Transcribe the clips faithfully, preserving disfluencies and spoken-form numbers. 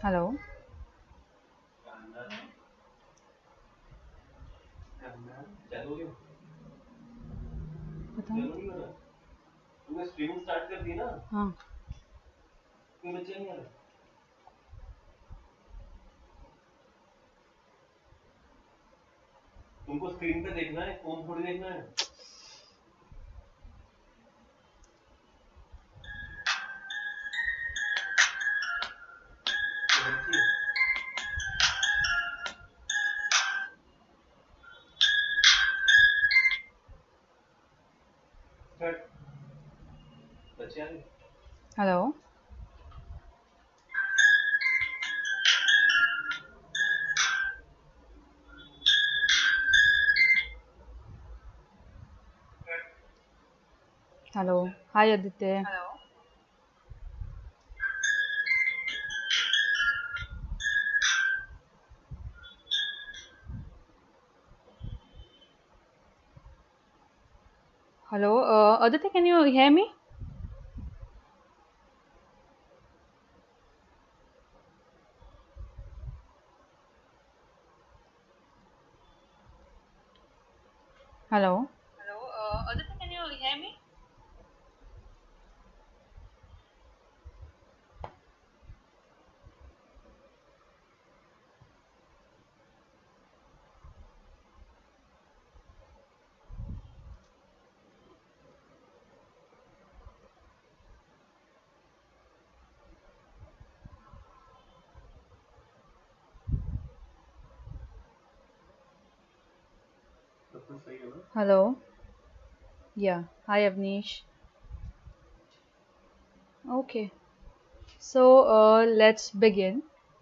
Hello. बताओ। तुमने streaming start कर दी ना? हाँ। क्यों बच्चे नहीं आ रहे? तुमको स्क्रीन पे देखना है, फोन थोड़ी देखना है। Hello. Hello. Hi Aditya. Hello Aditya, can you hear me? Hello. Hello Aditya, can you hear me? Hello. Yeah hi Awanish. Okay, so uh, let's begin.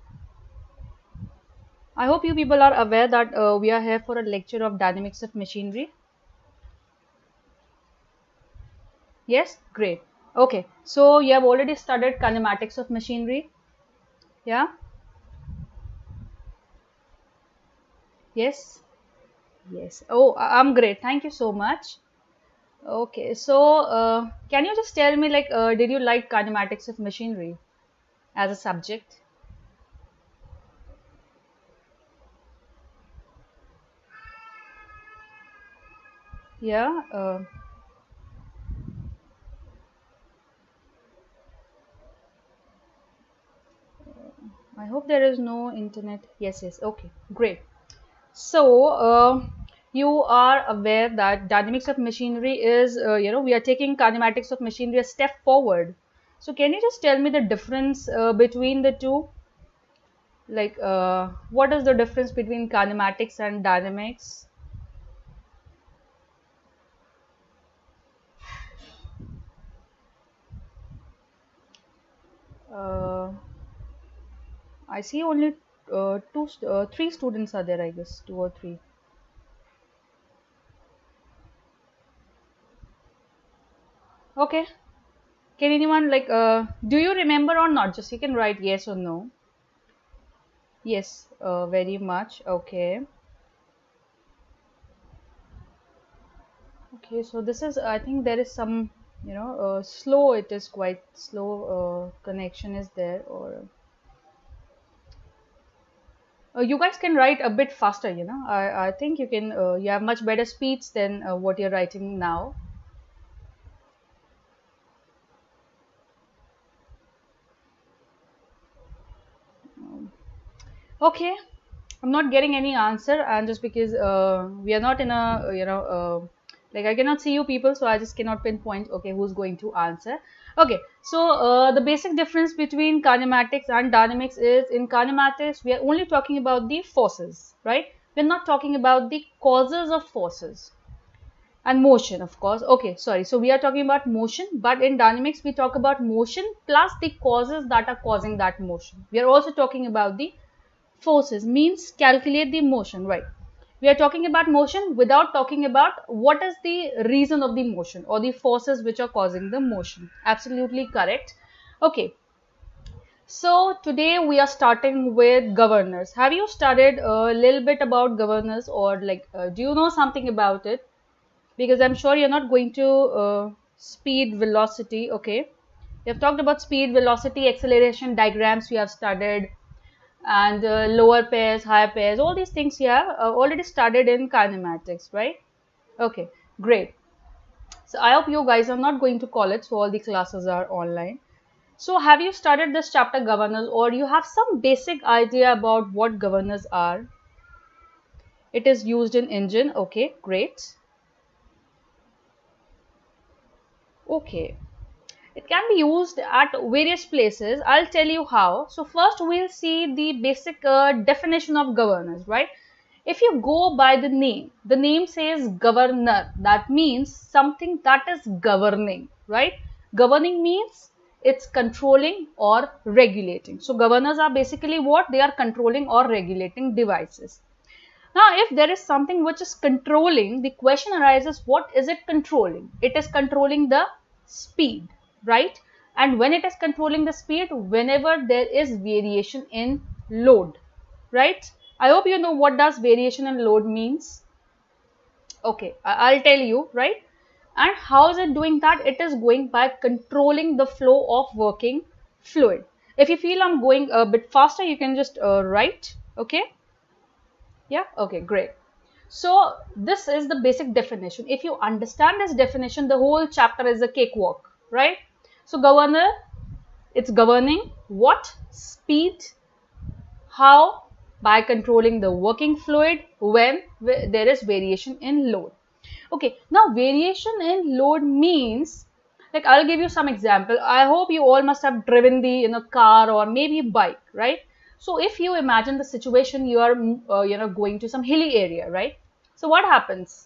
I hope you people are aware that uh, we are here for a lecture of dynamics of machinery. Yes, great. Okay, so you have already studied kinematics of machinery. Yeah. Yes. Yes. Oh, I- I'm great. Thank you so much. Okay, so uh, can you just tell me, like, uh, did you like kinematics of machinery as a subject? Yeah. Uh, I hope there is no internet. Yes, yes. Okay, great. So, uh, you are aware that dynamics of machinery is, uh, you know, we are taking kinematics of machinery a step forward. So, can you just tell me the difference uh, between the two? Like, uh, what is the difference between kinematics and dynamics? Uh, I see only uh, two, uh, three students are there, I guess, two or three. Okay. Can anyone, like, uh, do you remember or not? Just you can write yes or no. Yes, uh, very much. Okay. Okay, so this is, I think there is some, you know, uh, slow, it is quite slow uh, connection is there, or uh, you guys can write a bit faster, you know. I, I think you can, uh, you have much better speeds than uh, what you're writing now. Okay, I'm not getting any answer, and just because uh, we are not in a, you know, uh, like I cannot see you people, so I just cannot pinpoint, okay, who's going to answer. Okay, so uh, the basic difference between kinematics and dynamics is, in kinematics, we are only talking about the forces, right? We're not talking about the causes of forces and motion, of course. Okay, sorry. So we are talking about motion, but in dynamics, we talk about motion plus the causes that are causing that motion. We are also talking about the forces, means calculate the motion, right? We are talking about motion without talking about what is the reason of the motion or the forces which are causing the motion. Absolutely correct. Okay, so today we are starting with governors. Have you studied a little bit about governors, or like uh, do you know something about it? Because I'm sure you're not going to uh, speed, velocity. Okay, we have talked about speed, velocity, acceleration diagrams. We have studied and uh, lower pairs, higher pairs, all these things you have uh, already studied in kinematics, right? Okay, great. So I hope you guys are not going to college, so all the classes are online. So have you studied this chapter governors, or you have some basic idea about what governors are? It is used in engine. Okay, great. Okay. It can be used at various places. I'll tell you how. So first we'll see the basic uh, definition of governors, right? If you go by the name, the name says governor. That means something that is governing, right? Governing means it's controlling or regulating. So governors are basically what? They are controlling or regulating devices. Now, if there is something which is controlling, the question arises, what is it controlling? It is controlling the speed, right? And when it is controlling the speed, whenever there is variation in load, right? I hope you know what does variation in load means. Okay, I'll tell you, right? And how is it doing that? It is going by controlling the flow of working fluid. If you feel I'm going a bit faster, you can just uh, write, okay? Yeah, okay, great. So this is the basic definition. If you understand this definition, the whole chapter is a cakewalk, right? So governor, it's governing what? Speed. How? By controlling the working fluid when there is variation in load. Okay, now variation in load means, like I'll give you some example. I hope you all must have driven the in a car or maybe bike, right? So if you imagine the situation, you are uh, you know going to some hilly area, right? So what happens?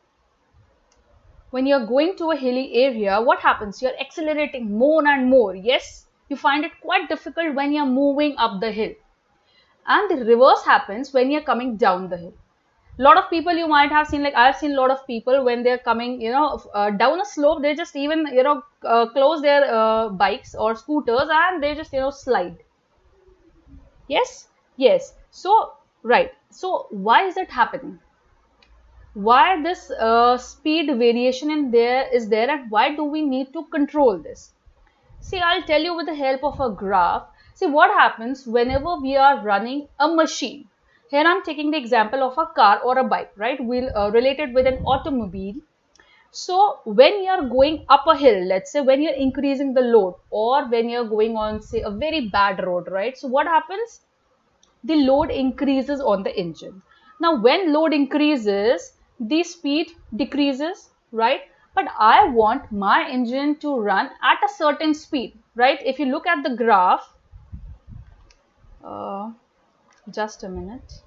When you're going to a hilly area, what happens? You're accelerating more and more. Yes, you find it quite difficult when you're moving up the hill. And the reverse happens when you're coming down the hill. A lot of people you might have seen, like I've seen a lot of people when they're coming, you know, uh, down a slope, they just even, you know, uh, close their uh, bikes or scooters and they just, you know, slide. Yes, yes. So, right. So, why is it happening? Why this uh, speed variation in there is there, and why do we need to control this? See, I'll tell you with the help of a graph. See what happens whenever we are running a machine. Here I'm taking the example of a car or a bike, right? We'll uh, relate it with an automobile. So when you are going up a hill, let's say when you're increasing the load, or when you're going on, say, a very bad road, right? So what happens? The load increases on the engine. Now when load increases, the speed decreases, right? But I want my engine to run at a certain speed, right? If you look at the graph, uh, just a minute.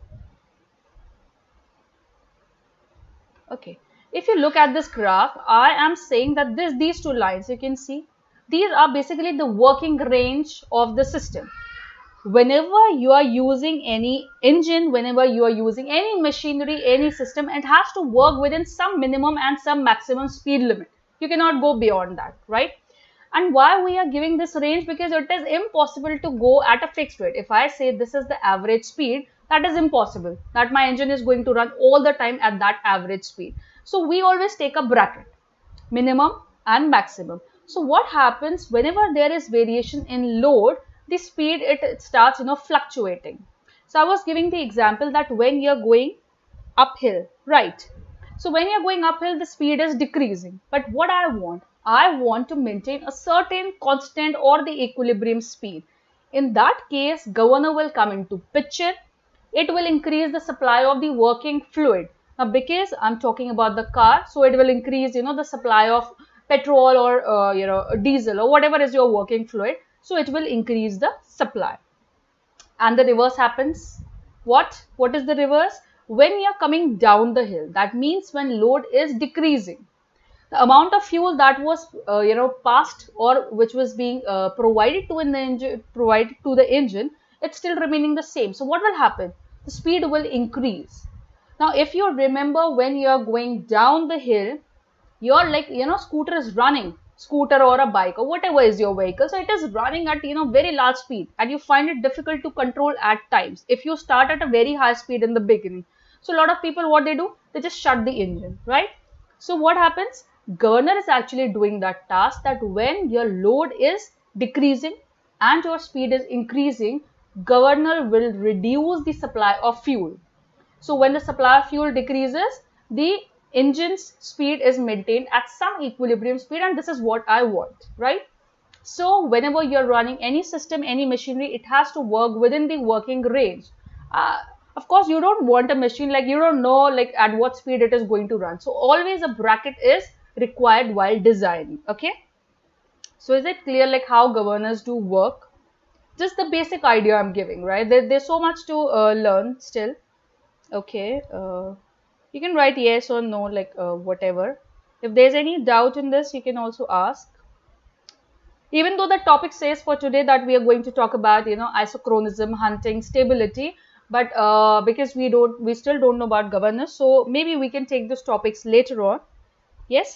Okay, if you look at this graph, I am saying that this these two lines, you can see, these are basically the working range of the system. Whenever you are using any engine, whenever you are using any machinery, any system, it has to work within some minimum and some maximum speed limit. You cannot go beyond that, right? And why we are giving this range? Because it is impossible to go at a fixed rate. If I say this is the average speed, that is impossible. That my engine is going to run all the time at that average speed. So we always take a bracket, minimum and maximum. So what happens whenever there is variation in load? The speed, it, it starts, you know, fluctuating. So I was giving the example that when you're going uphill, right? So when you're going uphill, the speed is decreasing. But what I want, I want to maintain a certain constant or the equilibrium speed. In that case, governor will come into picture. It will increase the supply of the working fluid. Now, because I'm talking about the car, so it will increase, you know, the supply of petrol or, uh, you know, diesel or whatever is your working fluid. So it will increase the supply. And the reverse happens. What? What is the reverse? When you are coming down the hill, that means when load is decreasing, the amount of fuel that was uh, you know passed or which was being uh, provided to in the engine, provided to the engine, it's still remaining the same. So what will happen? The speed will increase. Now, if you remember, when you are going down the hill, you're like, you know, scooter is running. Scooter or a bike or whatever is your vehicle, so it is running at, you know, very large speed, and you find it difficult to control at times if you start at a very high speed in the beginning. So a lot of people, what they do, they just shut the engine, right? So what happens? Governor is actually doing that task, that when your load is decreasing and your speed is increasing, governor will reduce the supply of fuel. So when the supply of fuel decreases, the engine's speed is maintained at some equilibrium speed, and this is what I want, right? So whenever you're running any system, any machinery, it has to work within the working range. Uh, of course, you don't want a machine like you don't know like at what speed it is going to run. So always a bracket is required while designing. Okay. So is it clear like how governors do work? Just the basic idea I'm giving, right? There, there's so much to uh, learn still. Okay. Uh, you can write yes or no, like uh, whatever. If there's any doubt in this, you can also ask. Even though the topic says for today that we are going to talk about, you know, isochronism, hunting, stability, but uh, because we don't, we still don't know about governors, so maybe we can take those topics later on. Yes,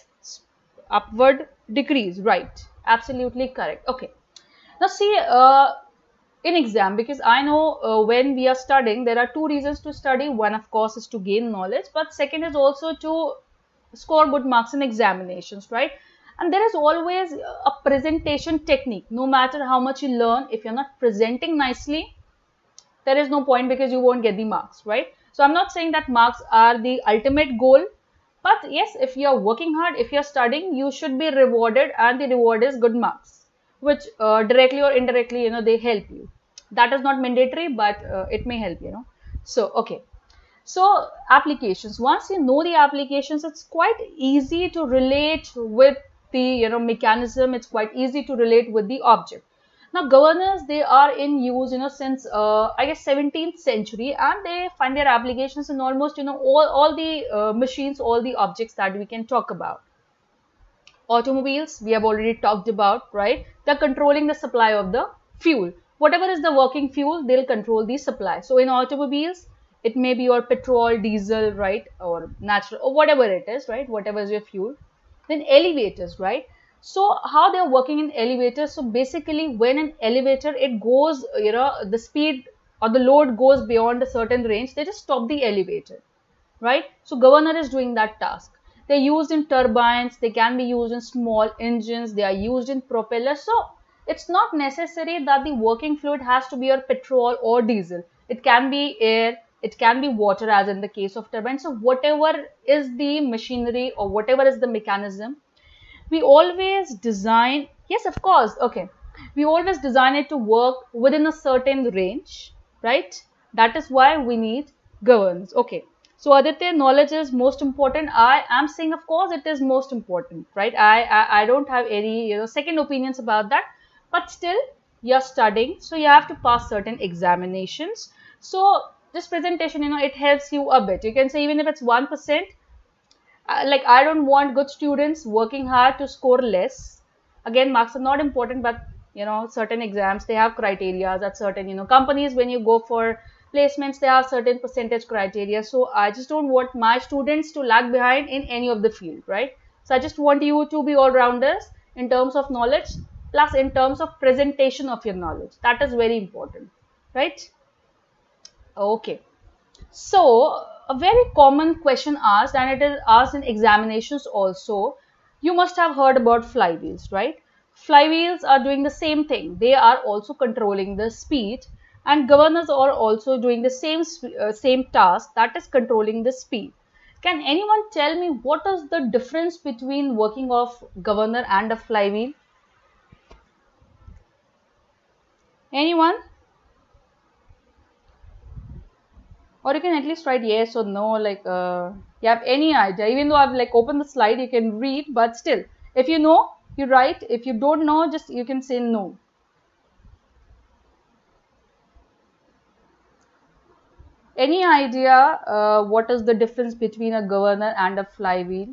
upward decrease, right? Absolutely correct. Okay. Now see, uh, in exam, because I know uh, when we are studying, there are two reasons to study. One, of course, is to gain knowledge, but second is also to score good marks in examinations, right? And there is always a presentation technique. No matter how much you learn, if you're not presenting nicely, there is no point because you won't get the marks, right? So I'm not saying that marks are the ultimate goal, but yes, if you're working hard, if you're studying, you should be rewarded, and the reward is good marks, which uh, directly or indirectly, you know, they help you. That is not mandatory, but uh, it may help, you know. So, okay. So, applications. Once you know the applications, it's quite easy to relate with the, you know, mechanism. It's quite easy to relate with the object. Now, governors, they are in use, you know, since, uh, I guess, seventeenth century, and they find their applications in almost, you know, all, all the uh, machines, all the objects that we can talk about. Automobiles, we have already talked about, right? They're controlling the supply of the fuel. Whatever is the working fuel, they'll control the supply. So, in automobiles, it may be your petrol, diesel, right? Or natural, or whatever it is, right? Whatever is your fuel. Then elevators, right? So how they're working in elevators? So basically when an elevator, it goes, you know, the speed or the load goes beyond a certain range, they just stop the elevator, right? So governor is doing that task. They're used in turbines, they can be used in small engines, they are used in propellers. So it's not necessary that the working fluid has to be your petrol or diesel. It can be air, it can be water, as in the case of turbine. So whatever is the machinery or whatever is the mechanism, we always design, yes, of course, okay. We always design it to work within a certain range, right? That is why we need governance. Okay. So Aditya, knowledge is most important. I am saying, of course, it is most important, right? I, I, I don't have any, you know, second opinions about that, but still you're studying. So you have to pass certain examinations. So this presentation, you know, it helps you a bit. You can say even if it's one percent, Uh, like I don't want good students working hard to score less. Again, marks are not important, but you know, certain exams, they have criteria at certain, you know, companies. When you go for placements, they have certain percentage criteria. So I just don't want my students to lag behind in any of the field, right? So I just want you to be all-rounders in terms of knowledge, plus in terms of presentation of your knowledge. That is very important, right? Okay. So a very common question asked, and it is asked in examinations also. You must have heard about flywheels, right? Flywheels are doing the same thing. They are also controlling the speed, and governors are also doing the same uh, same task, that is controlling the speed. Can anyone tell me what is the difference between working of governor and a flywheel? Anyone? Or you can at least write yes or no, like uh, you have any idea. Even though I've like opened the slide, you can read, but still, if you know, you write. If you don't know, just you can say no. Any idea uh, what is the difference between a governor and a flywheel?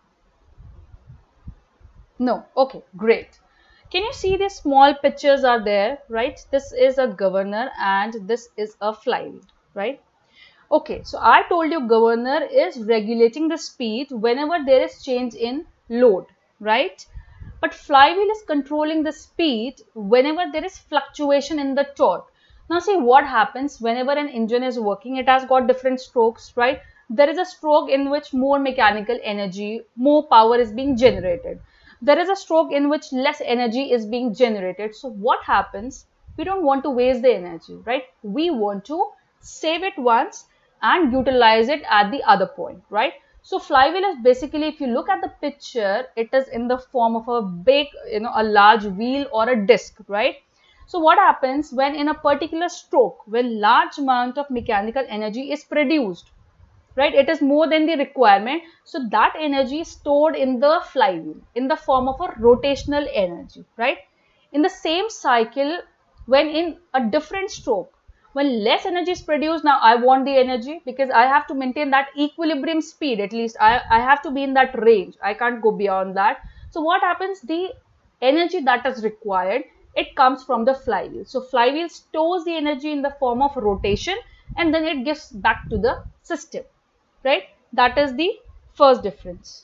No. Okay, great. Can you see these small pictures are there, right? This is a governor and this is a flywheel, right? Okay, so I told you governor is regulating the speed whenever there is change in load, right? But flywheel is controlling the speed whenever there is fluctuation in the torque. Now see what happens whenever an engine is working. It has got different strokes, right? There is a stroke in which more mechanical energy, more power is being generated. There is a stroke in which less energy is being generated. So what happens? We don't want to waste the energy, right? We want to save it once and utilize it at the other point, right? So flywheel is basically, if you look at the picture, it is in the form of a big, you know, a large wheel or a disc, right? So what happens when in a particular stroke, when large amount of mechanical energy is produced, right? It is more than the requirement. So that energy is stored in the flywheel in the form of a rotational energy, right? In the same cycle, when in a different stroke, when less energy is produced, now I want the energy because I have to maintain that equilibrium speed. At least I, I have to be in that range. I can't go beyond that. So what happens? The energy that is required, it comes from the flywheel. So flywheel stores the energy in the form of rotation and then it gives back to the system, right? That is the first difference.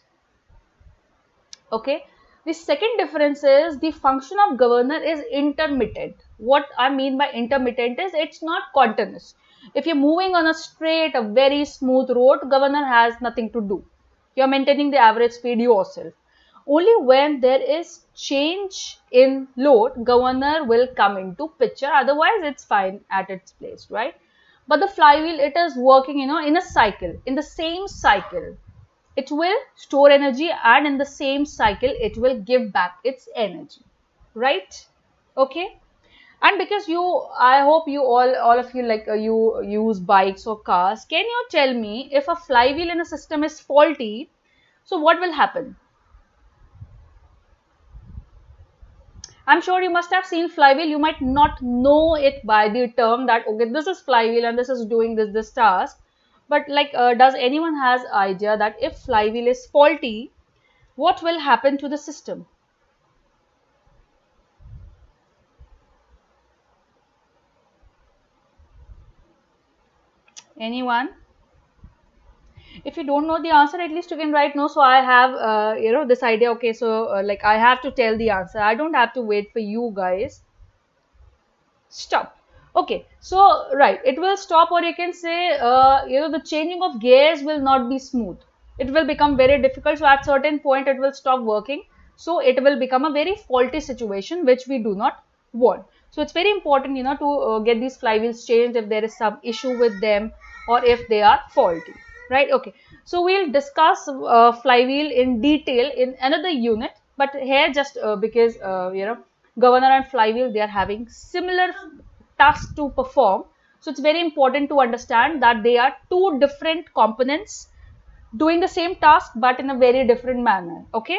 Okay. The second difference is the function of governor is intermittent. What I mean by intermittent is it's not continuous. If you're moving on a straight, a very smooth road, governor has nothing to do. You're maintaining the average speed yourself. Only when there is change in load, governor will come into picture. Otherwise, it's fine at its place, right? But the flywheel, it is working, you know, in a cycle, in the same cycle. It will store energy and in the same cycle, it will give back its energy, right? Okay. And because you, I hope you all, all of you like uh, you use bikes or cars. Can you tell me if a flywheel in a system is faulty, so what will happen? I'm sure you must have seen flywheel. You might not know it by the term that, okay, this is flywheel and this is doing this, this task. But like, uh, does anyone has idea that if flywheel is faulty, what will happen to the system? Anyone? If you don't know the answer, at least you can write no. So I have, uh, you know, this idea. Okay, so uh, like I have to tell the answer. I don't have to wait for you guys. Stop. Okay, so right, it will stop, or you can say, uh, you know, the changing of gears will not be smooth. It will become very difficult. So at certain point, it will stop working. So it will become a very faulty situation, which we do not want. So it's very important, you know, to uh, get these flywheels changed if there is some issue with them or if they are faulty, right? Okay, so we'll discuss uh, flywheel in detail in another unit, but here just uh, because, uh, you know, governor and flywheel, they are having similar tasks to perform. So it's very important to understand that they are two different components doing the same task but in a very different manner. Okay.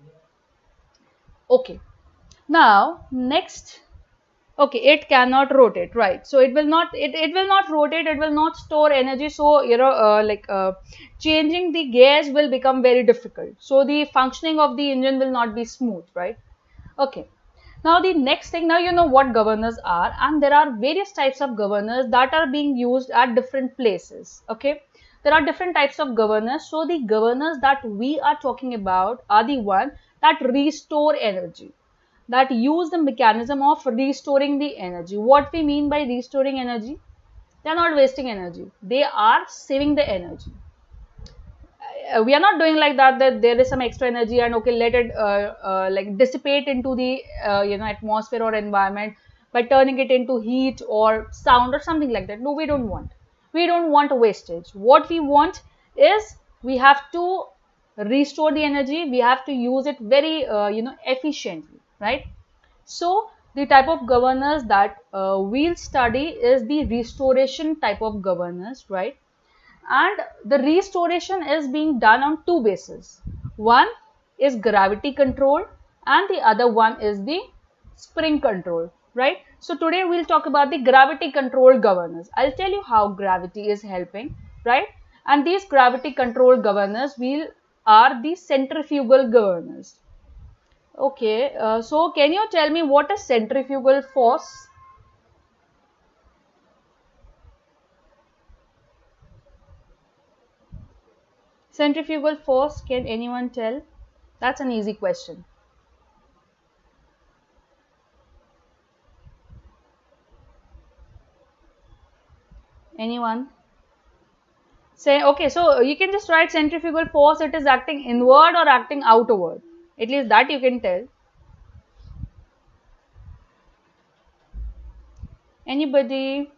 Okay. Now next. Okay, it cannot rotate, right? So it will not, it, it will not rotate, it will not store energy. So, you know, uh, like uh, changing the gears will become very difficult. So the functioning of the engine will not be smooth, right? Okay. Now the next thing, now you know what governors are, and there are various types of governors that are being used at different places. Okay. There are different types of governors. So the governors that we are talking about are the one that restore energy, that use the mechanism of restoring the energy. What we mean by restoring energy? They are not wasting energy. They are saving the energy. Uh, we are not doing like that, that there is some extra energy and okay, let it uh, uh, like dissipate into the uh, you know, atmosphere or environment by turning it into heat or sound or something like that. No, we don't want. We don't want wastage. What we want is we have to restore the energy. We have to use it very uh, you know, efficiently, right? So the type of governors that uh, we'll study is the restoration type of governors, right? And the restoration is being done on two bases. One is gravity control and the other one is the spring control, right? So today we'll talk about the gravity control governors. I'll tell you how gravity is helping, right? And these gravity control governors will are the centrifugal governors. Okay, uh, so can you tell me what is centrifugal force? Centrifugal force, can anyone tell? That's an easy question. Anyone? Say, okay, so you can just write centrifugal force, it is acting inward or acting outward. At least that you can tell. Anybody?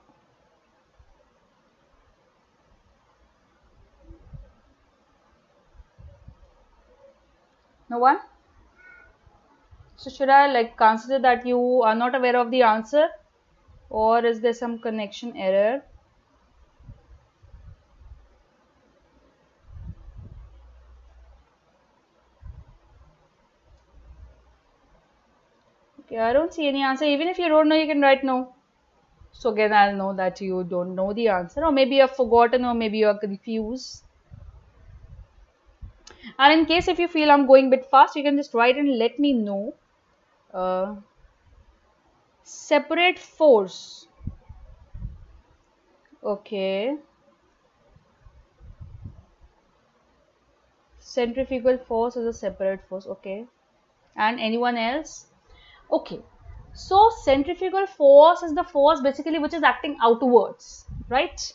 No one? So should I like consider that you are not aware of the answer, or is there some connection error? Okay, I don't see any answer. Even if you don't know, you can write no. So again, I'll know that you don't know the answer, or maybe you have forgotten, or maybe you are confused. And in case if you feel I'm going a bit fast, you can just write and let me know. Uh, separate force. Okay. Centrifugal force is a separate force. Okay. And anyone else? Okay. So centrifugal force is the force basically which is acting outwards, right?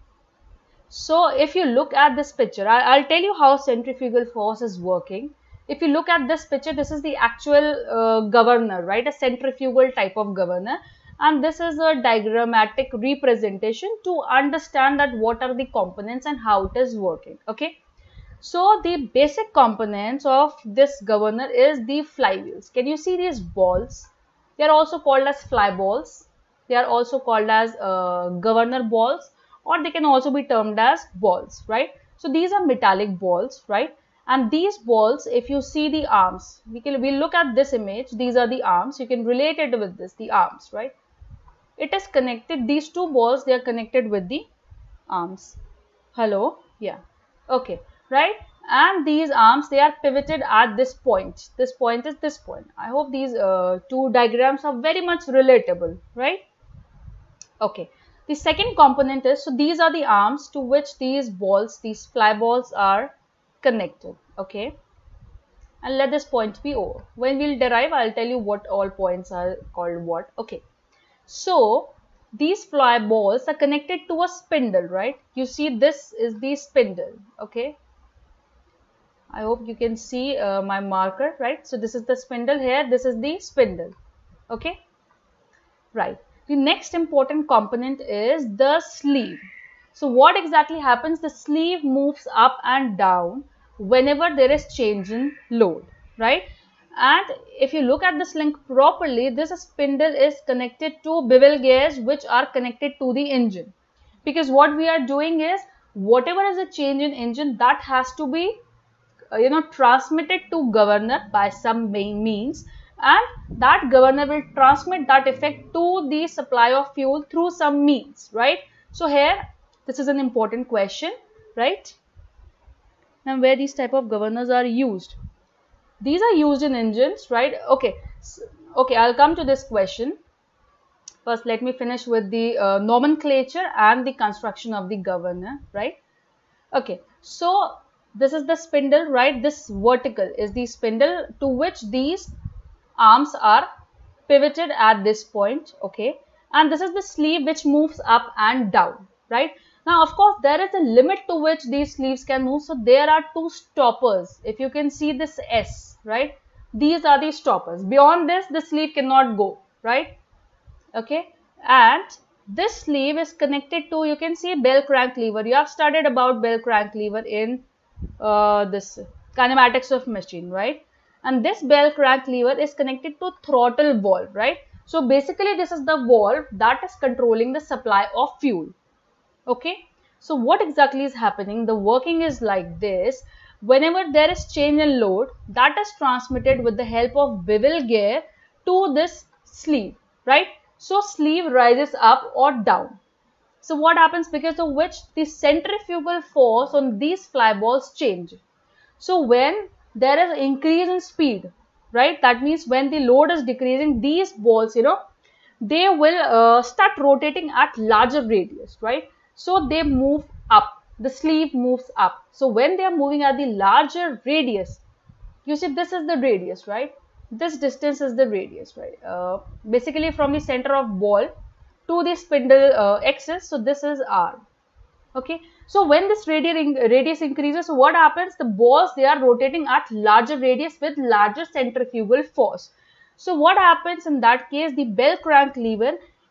So if you look at this picture, I, will tell you how centrifugal force is working. If you look at this picture, this is the actual uh, governor, right? A centrifugal type of governor. And this is a diagrammatic representation to understand that what are the components and how it is working, okay? So the basic components of this governor is the flywheels. Can you see these balls? They are also called as fly balls. They are also called as uh, governor balls, or they can also be termed as balls, right? So these are metallic balls, right? And these balls, if you see the arms, we can we look at this image. These are the arms. You can relate it with this, the arms, right? It is connected. These two balls, they are connected with the arms. Hello, yeah, okay, right? And these arms, they are pivoted at this point. This point is this point. I hope these uh, two diagrams are very much relatable, right? Okay. The second component is, so these are the arms to which these balls, these fly balls are connected, okay? And let this point be O. When we'll derive, I'll tell you what all points are called what, okay? So these fly balls are connected to a spindle, right? You see this is the spindle, okay? I hope you can see uh, my marker, right? So this is the spindle here, this is the spindle, okay? Right. The next important component is the sleeve. So what exactly happens? The sleeve moves up and down whenever there is change in load, right? And if you look at this link properly, this spindle is connected to bevel gears which are connected to the engine. Because what we are doing is, whatever is a change in engine, that has to be, uh, you know, transmitted to governor by some means. And that governor will transmit that effect to the supply of fuel through some means, right? So here, this is an important question, right? Now, where these type of governors are used? These are used in engines, right? Okay, so, okay, I'll come to this question. First, let me finish with the uh, nomenclature and the construction of the governor, right? Okay, so this is the spindle, right? This vertical is the spindle to which these arms are pivoted at this point, okay? And this is the sleeve which moves up and down, right? Now, of course, there is a limit to which these sleeves can move. So there are two stoppers. If you can see this S, right? These are the stoppers. Beyond this, the sleeve cannot go, right? Okay. And this sleeve is connected to, you can see, bell crank lever. You have studied about bell crank lever in uh, this kinematics of machine, right? And this bell crank lever is connected to throttle valve, right? So basically, this is the valve that is controlling the supply of fuel. Okay, so what exactly is happening? The working is like this. Whenever there is change in load, that is transmitted with the help of bevel gear to this sleeve, right? So sleeve rises up or down. So what happens? Because of which the centrifugal force on these fly balls change. So when there is increase in speed, right? That means when the load is decreasing, these balls, you know, they will uh, start rotating at larger radius, right? So they move up, the sleeve moves up. So when they are moving at the larger radius, you see this is the radius, right? This distance is the radius, right? Uh, basically from the center of ball to the spindle uh, axis. So this is R. Okay. So when this radius increases, so what happens? The balls, they are rotating at larger radius with larger centrifugal force. So what happens in that case? The bell crank lever,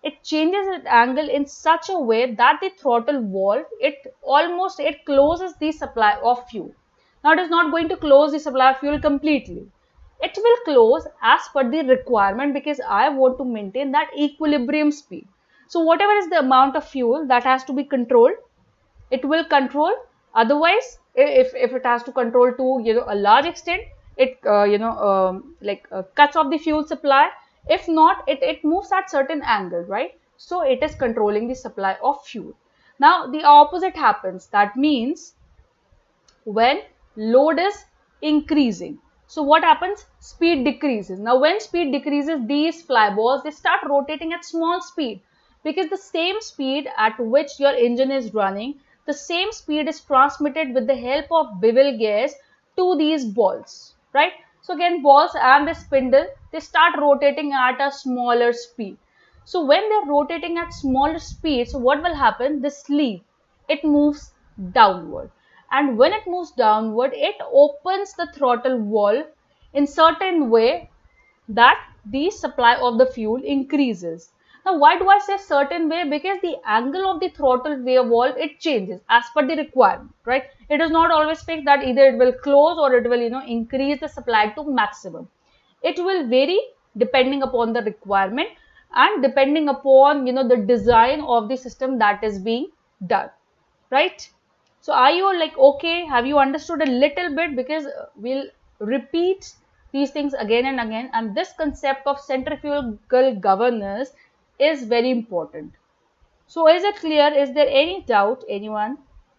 it changes its angle in such a way that the throttle valve, it almost, it closes the supply of fuel. Now it is not going to close the supply of fuel completely. It will close as per the requirement, because I want to maintain that equilibrium speed. So whatever is the amount of fuel that has to be controlled, it will control. Otherwise, if, if it has to control to, you know, a large extent, it, uh, you know, um, like uh, cuts off the fuel supply. If not, it, it moves at certain angle, right? So it is controlling the supply of fuel. Now the opposite happens. That means when load is increasing, so what happens? Speed decreases. Now when speed decreases, these fly balls, they start rotating at small speed, because the same speed at which your engine is running, the same speed is transmitted with the help of bevel gears to these balls, right? So again, balls and the spindle, they start rotating at a smaller speed. So when they're rotating at smaller speed, so what will happen? The sleeve, it moves downward. And when it moves downward, it opens the throttle valve in certain way that the supply of the fuel increases. Now, why do I say certain way? Because the angle of the throttle valve, it changes as per the requirement, right? It is not always fixed that either it will close or it will, you know, increase the supply to maximum. It will vary depending upon the requirement and depending upon, you know, the design of the system that is being done, right? So are you like okay? Have you understood a little bit? Because we'll repeat these things again and again, and this concept of centrifugal governors is very important. So is it clear? Is there any doubt, anyone?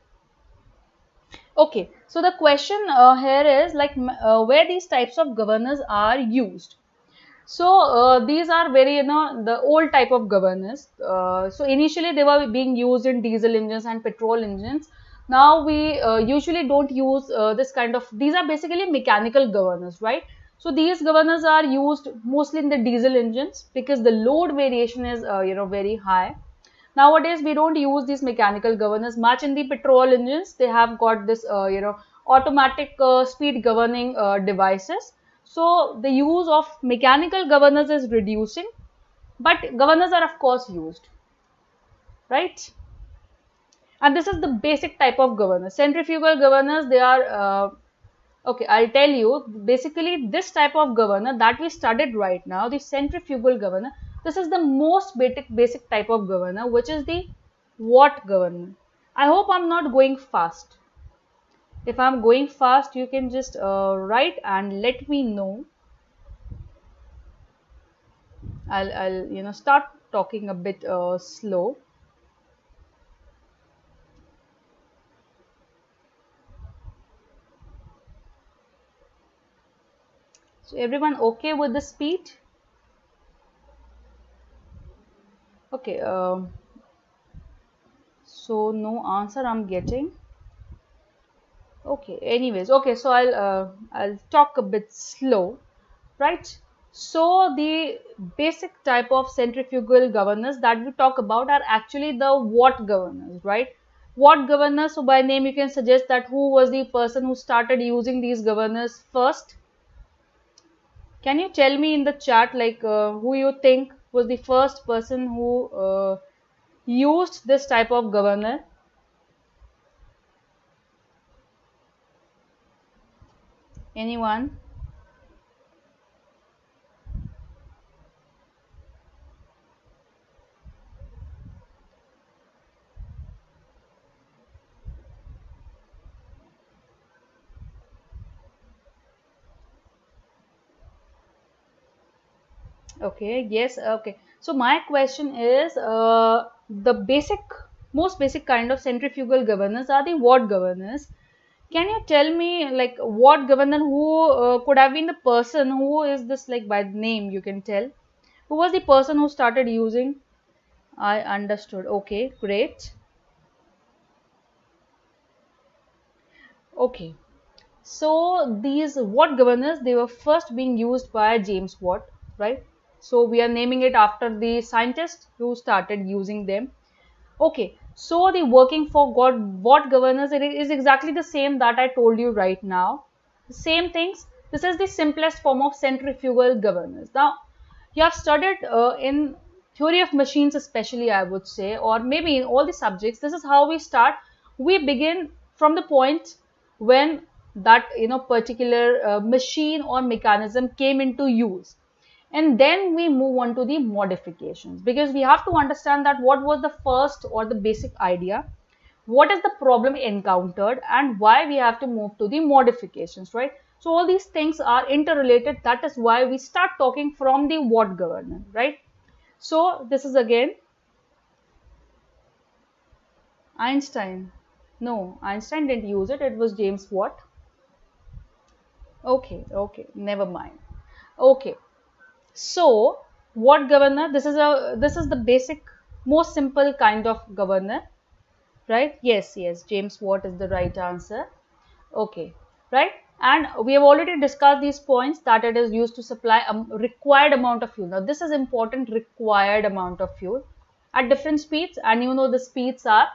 Okay, so the question uh, here is like uh, where these types of governors are used. So uh, these are very, you know, the old type of governors. Uh, so initially they were being used in diesel engines and petrol engines. Now we uh, usually don't use uh, this kind of, these are basically mechanical governors, right? So these governors are used mostly in the diesel engines because the load variation is, uh, you know, very high. Nowadays we don't use these mechanical governors much in the petrol engines. They have got this, uh, you know, automatic uh, speed governing uh, devices. So the use of mechanical governors is reducing, but governors are of course used, right? And this is the basic type of governors. Centrifugal governors, they are, uh, okay, I'll tell you, basically this type of governor that we studied right now, the centrifugal governor, this is the most basic, basic type of governor, which is the Watt governor. I hope I'm not going fast. If I'm going fast, you can just uh, write and let me know. I'll, I'll, you know, start talking a bit uh, slow. So everyone okay with the speed? Okay. Uh, so no answer I'm getting. Okay. Anyways, okay. So I'll uh, I'll talk a bit slow, right? So the basic type of centrifugal governors that we talk about are actually the Watt governors, right? Watt governors. So by name you can suggest that who was the person who started using these governors first. Can you tell me in the chat like uh, who you think was the first person who uh, used this type of governor? Anyone? Okay, yes, okay. So my question is uh, the basic, most basic kind of centrifugal governors are the Watt governors. Can you tell me like what governor who uh, could have been the person who is this like by name you can tell? Who was the person who started using? I understood. Okay, great. Okay. So these Watt governors, they were first being used by James Watt, right? So we are naming it after the scientist who started using them. Okay, so the working for God Watt governors, it is exactly the same that I told you right now. The same things. This is the simplest form of centrifugal governors. Now, you have studied uh, in theory of machines especially, I would say, or maybe in all the subjects, this is how we start. We begin from the point when that, you know, particular uh, machine or mechanism came into use. And then we move on to the modifications, because we have to understand that what was the first or the basic idea, what is the problem encountered, and why we have to move to the modifications, right? So all these things are interrelated. That is why we start talking from the Watt governor, right? So this is again Einstein. No, Einstein didn't use it. It was James Watt. Okay, okay, never mind. Okay, so Watt governor. This is a this is the basic, most simple kind of governor, right? Yes, yes, James Watt is the right answer. Okay, right? And we have already discussed these points, that it is used to supply a required amount of fuel. Now, this is important, required amount of fuel at different speeds, and you know the speeds are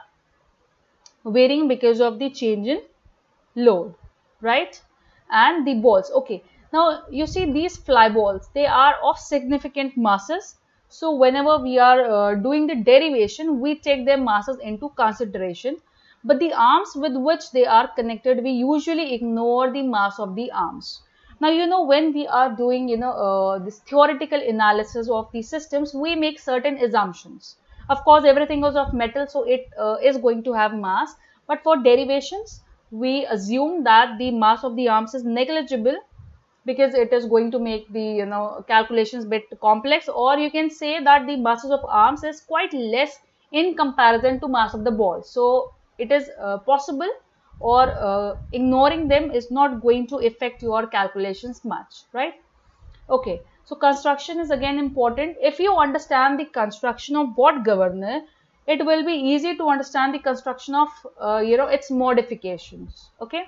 varying because of the change in load, right? And the balls. Okay, now you see these fly balls, they are of significant masses. So whenever we are uh, doing the derivation, we take their masses into consideration. But the arms with which they are connected, we usually ignore the mass of the arms. Now, you know, when we are doing, you know, uh, this theoretical analysis of the systems, we make certain assumptions. Of course, everything is of metal, so it uh, is going to have mass. But for derivations, we assume that the mass of the arms is negligible, because it is going to make the, you know, calculations bit complex. Or you can say that the masses of arms is quite less in comparison to mass of the ball. So it is uh, possible, or uh, ignoring them is not going to affect your calculations much, right? Okay, so construction is again important. If you understand the construction of Watt governor, it will be easy to understand the construction of uh, you know, its modifications. Okay,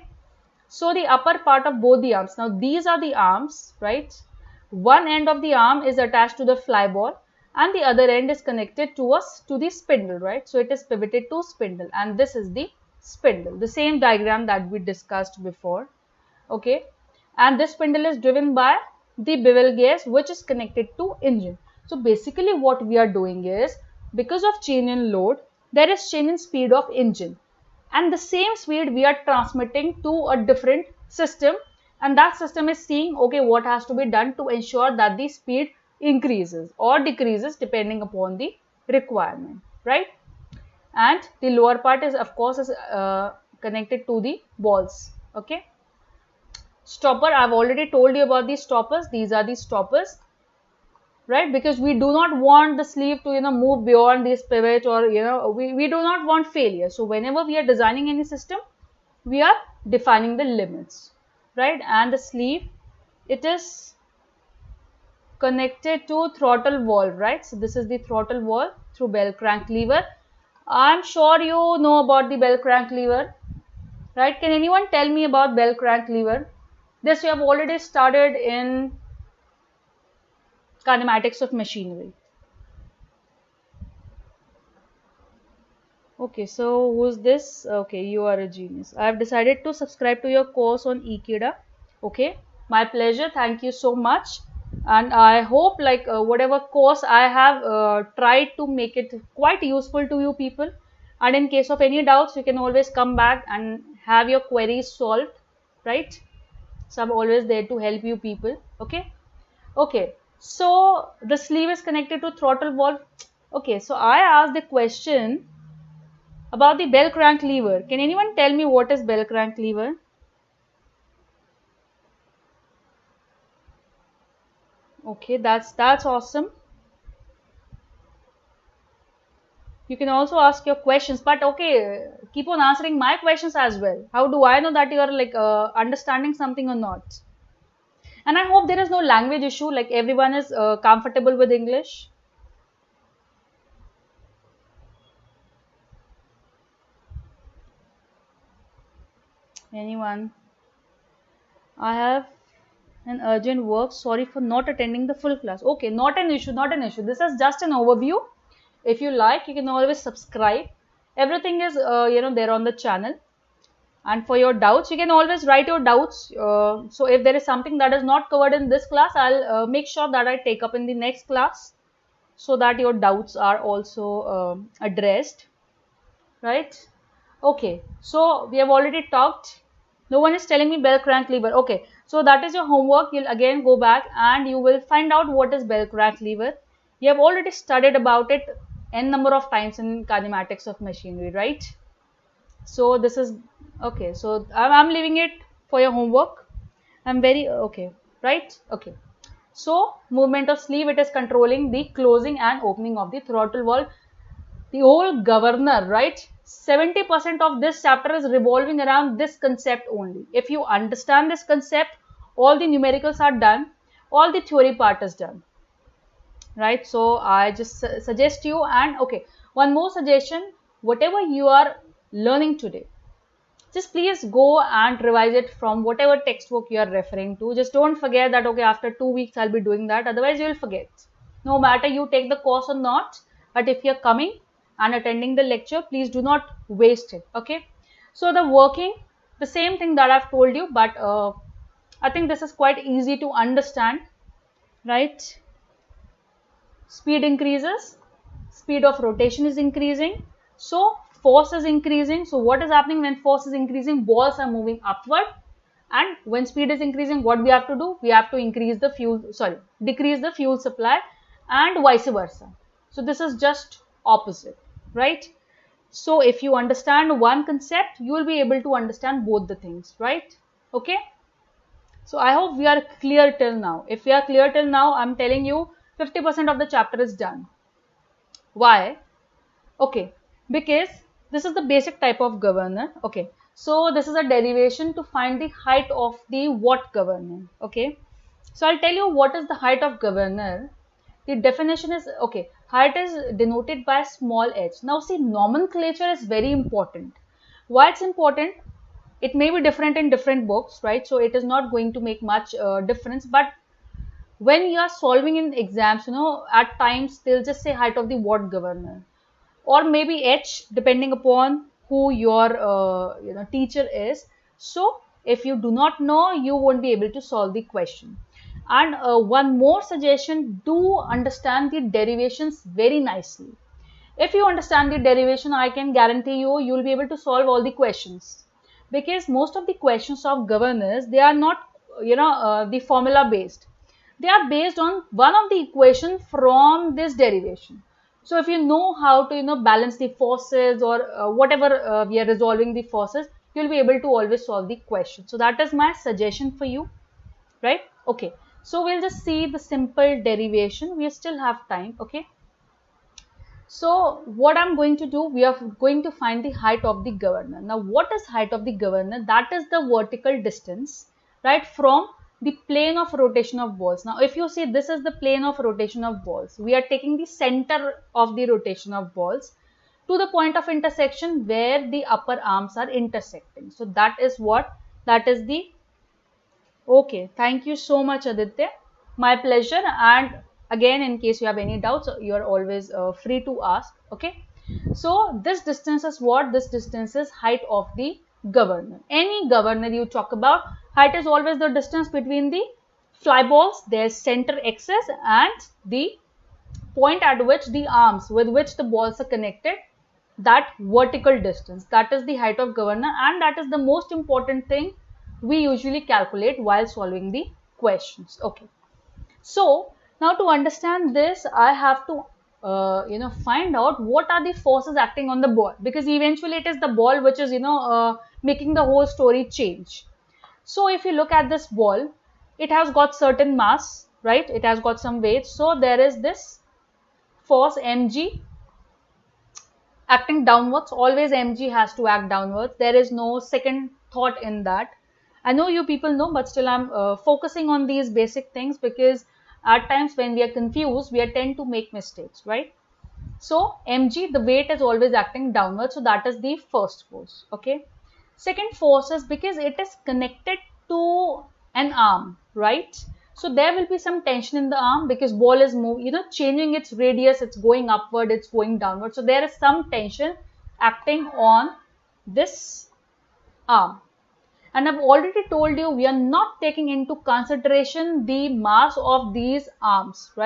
so the upper part of both the arms, now these are the arms, right? One end of the arm is attached to the fly ball, and the other end is connected to us to the spindle, right? So it is pivoted to spindle, and this is the spindle, the same diagram that we discussed before. Okay, and this spindle is driven by the bevel gears, which is connected to engine. So basically what we are doing is, because of change in load, there is change in speed of engine, and the same speed we are transmitting to a different system, and that system is seeing, okay, what has to be done to ensure that the speed increases or decreases depending upon the requirement, right? And the lower part is, of course, is uh, connected to the balls. Okay, stopper, I've already told you about these stoppers. These are the stoppers, right? Because we do not want the sleeve to, you know, move beyond this pivot, or, you know, we, we do not want failure. So whenever we are designing any system, we are defining the limits, right? And the sleeve, it is connected to throttle valve, right? So this is the throttle valve through bell crank lever. I'm sure you know about the bell crank lever, right? Can anyone tell me about bell crank lever? This we have already started in kinematics of machinery. Okay, so who's this? Okay, you are a genius. I have decided to subscribe to your course on Ekeeda. Okay, my pleasure. Thank you so much. And I hope, like, uh, whatever course I have uh, tried to make it quite useful to you people. And in case of any doubts, you can always come back and have your queries solved, right? So I'm always there to help you people. Okay. Okay. So the sleeve is connected to throttle valve. Okay. So I asked the question about the bell crank lever. Can anyone tell me what is bell crank lever? Okay, that's that's awesome. You can also ask your questions, but okay, keep on answering my questions as well. How do I know that you are, like, uh, understanding something or not? And I hope there is no language issue, like everyone is uh, comfortable with English. Anyone? I have an urgent work. Sorry for not attending the full class. Okay, not an issue, not an issue. This is just an overview. If you like, you can always subscribe. Everything is, uh, you know, there on the channel. And for your doubts, you can always write your doubts. Uh, so if there is something that is not covered in this class, I'll uh, make sure that I take up in the next class. so that your doubts are also um addressed, right? Okay, so we have already talked. No one is telling me bell crank lever. Okay, so that is your homework. You'll again go back and you will find out what is bell crank lever. You have already studied about it n number of times in kinematics of machinery, right? So this is okay. So I'm, I'm leaving it for your homework. I'm very okay, right? Okay. So movement of sleeve, it is controlling the closing and opening of the throttle valve. The whole governor, right? seventy percent of this chapter is revolving around this concept only. If you understand this concept, all the numericals are done, all the theory part is done, right? So I just su suggest you, and okay, one more suggestion, whatever you are learning today, just please go and revise it from whatever textbook you are referring to. Just don't forget that, okay, after two weeks I'll be doing that, otherwise you will forget. No matter you take the course or not, but if you're coming and attending the lecture, please do not waste it, okay? So the working, the same thing that I've told you, but uh, I think this is quite easy to understand, right? Speed increases, speed of rotation is increasing, so force is increasing. So what is happening when force is increasing? Balls are moving upward, and when speed is increasing, what we have to do? We have to increase the fuel, sorry, decrease the fuel supply, and vice versa. So this is just opposite, right? So if you understand one concept, you will be able to understand both the things, right? Okay. So I hope we are clear till now. If we are clear till now, I'm telling you fifty percent of the chapter is done. Why? Okay, because this is the basic type of governor. Okay, so this is a derivation to find the height of the watt governor. Okay, so I'll tell you what is the height of governor. The definition is, okay, height is denoted by small h. Now see, nomenclature is very important. Why it's important? It may be different in different books, right? So it is not going to make much uh, difference, but when you are solving in exams, you know, at times they'll just say height of the watt governor, or maybe h, depending upon who your uh, you know teacher is. So if you do not know, you won't be able to solve the question. And uh, one more suggestion, do understand the derivations very nicely. If you understand the derivation, I can guarantee you, you will be able to solve all the questions, because most of the questions of governors, they are not, you know, uh, the formula based. They are based on one of the equation from this derivation. So if you know how to, you know, balance the forces, or uh, whatever uh, we are resolving the forces, you will be able to always solve the question. So that is my suggestion for you, right? Okay. So we'll just see the simple derivation. We still have time. Okay. So what I'm going to do, we are going to find the height of the governor. Now what is height of the governor? That is the vertical distance, right, from the plane of rotation of balls. Now if you see, this is the plane of rotation of balls. We are taking the center of the rotation of balls to the point of intersection where the upper arms are intersecting. So that is what, that is the, okay, thank you so much Aditya, my pleasure. And again, in case you have any doubts, you are always uh, free to ask. Okay, so this distance is what? This distance is height of the governor. Any governor you talk about, height is always the distance between the fly balls, their center axis, and the point at which the arms with which the balls are connected, that vertical distance, that is the height of governor, and that is the most important thing we usually calculate while solving the questions. Okay, so now to understand this, I have to uh, you know find out what are the forces acting on the ball, because eventually it is the ball which is, you know uh, making the whole story change. So if you look at this ball, it has got certain mass, right? It has got some weight. So there is this force mg acting downwards. Always mg has to act downwards. There is no second thought in that. I know you people know, but still I'm uh, focusing on these basic things, because at times when we are confused, we are tend to make mistakes, right? So mg, the weight is always acting downwards. So that is the first force. Okay. Second force is because it is connected to an arm, right? So there will be some tension in the arm, because ball is moving, you know, changing its radius. It's going upward, it's going downward. So there is some tension acting on this arm. And I've already told you, we are not taking into consideration the mass of these arms, right?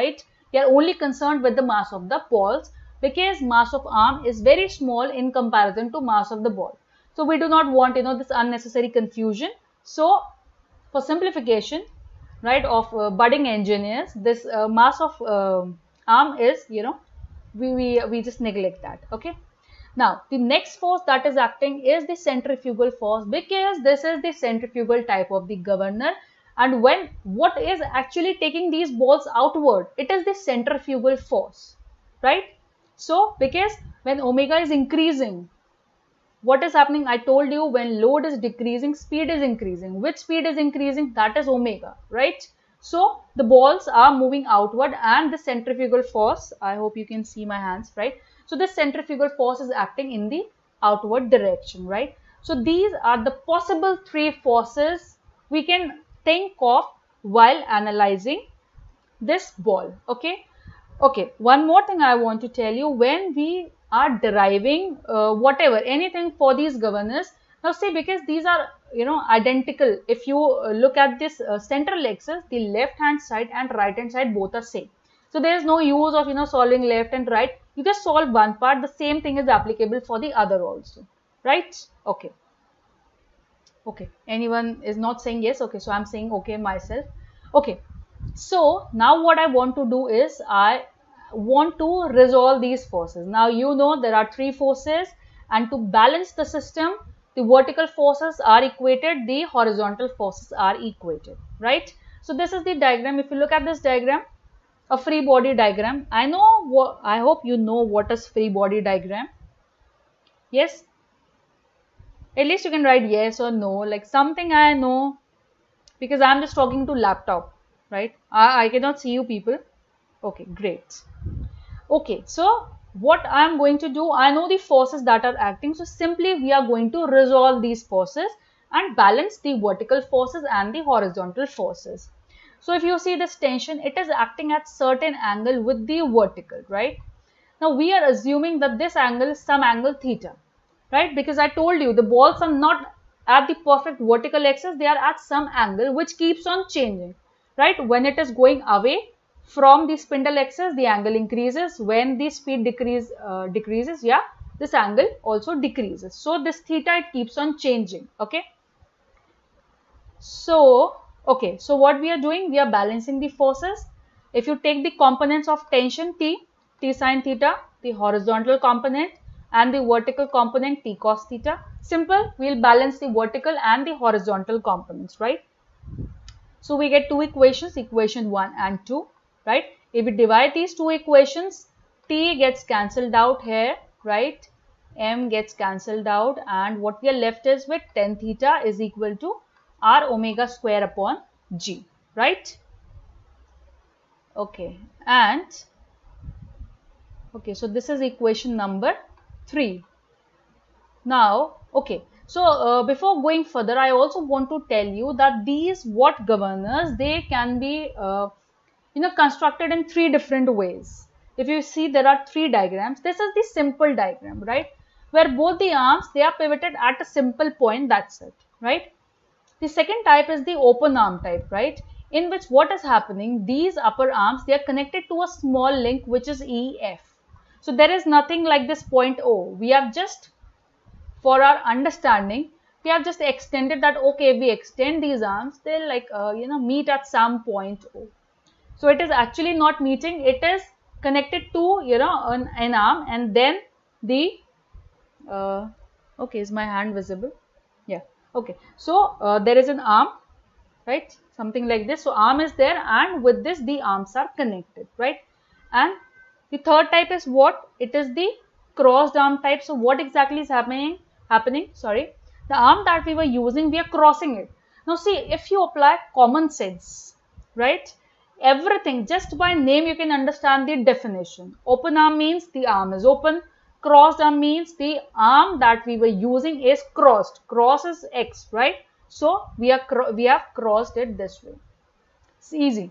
We are only concerned with the mass of the balls because mass of arm is very small in comparison to mass of the ball. So we do not want, you know, this unnecessary confusion. So for simplification, right, of uh, budding engineers, this uh, mass of uh, arm is, you know, we, we, we just neglect that. Okay. Now, the next force that is acting is the centrifugal force, because this is the centrifugal type of the governor. And when what is actually taking these balls outward, it is the centrifugal force, right? So, because when omega is increasing, what is happening? I told you, when load is decreasing, speed is increasing. Which speed is increasing? That is omega, right? So the balls are moving outward, and the centrifugal force, I hope you can see my hands, right? So this centrifugal force is acting in the outward direction, right? So these are the possible three forces we can think of while analyzing this ball. Okay. Okay, one more thing I want to tell you, when we are deriving uh, whatever, anything for these governors, now see, because these are, you know, identical. If you uh, look at this uh, central axis, the left hand side and right hand side both are same. So there is no use of, you know, solving left and right. You just solve one part, the same thing is applicable for the other also, right? Okay. Okay, anyone is not saying yes? Okay, so I'm saying okay myself. Okay. So now what I want to do is I want to resolve these forces. Now you know there are three forces, and to balance the system, the vertical forces are equated, the horizontal forces are equated, right? So this is the diagram. If you look at this diagram, a free body diagram. I know what, I hope you know what is free body diagram. Yes? At least you can write yes or no, like something I know, because I'm just talking to laptop. Right? I, I cannot see you people. Okay, great. Okay, so what I'm going to do, I know the forces that are acting. So simply we are going to resolve these forces and balance the vertical forces and the horizontal forces. So if you see this tension, it is acting at certain angle with the vertical, right? Now we are assuming that this angle is some angle theta, right? Because I told you the balls are not at the perfect vertical axis, they are at some angle which keeps on changing. Right, when it is going away from the spindle axis, the angle increases. When the speed decrease uh, decreases, yeah, this angle also decreases. So this theta, it keeps on changing. Okay. So okay, so what we are doing, we are balancing the forces. If you take the components of tension T, T sine theta, the horizontal component, and the vertical component T cos theta, simple, we will balance the vertical and the horizontal components, right? So we get two equations, equation one and two, right? If we divide these two equations, T gets cancelled out here, right? M gets cancelled out, and what we are left is with tan theta is equal to R omega square upon G, right? Okay, and okay, so this is equation number three. Now, okay. So, uh, before going further, I also want to tell you that these what governors, they can be, uh, you know, constructed in three different ways. If you see, there are three diagrams. This is the simple diagram, right? Where both the arms, they are pivoted at a simple point, that's it, right? The second type is the open arm type, right? In which what is happening, these upper arms, they are connected to a small link which is E F. So, there is nothing like this point O. We have just, for our understanding, we have just extended that, okay, if we extend these arms, they'll like, uh, you know, meet at some point O. So it is actually not meeting, it is connected to, you know, an, an arm, and then the, uh, okay, is my hand visible? Yeah, okay. So uh, there is an arm, right? Something like this. So arm is there, and with this, the arms are connected, right? And the third type is what? It is the crossed arm type. So what exactly is happening? Happening, sorry. The arm that we were using, we are crossing it. Now see, if you apply common sense, right? Everything, just by name, you can understand the definition. Open arm means the arm is open. Crossed arm means the arm that we were using is crossed. Cross is X, right? So we are we have crossed it this way. It's easy.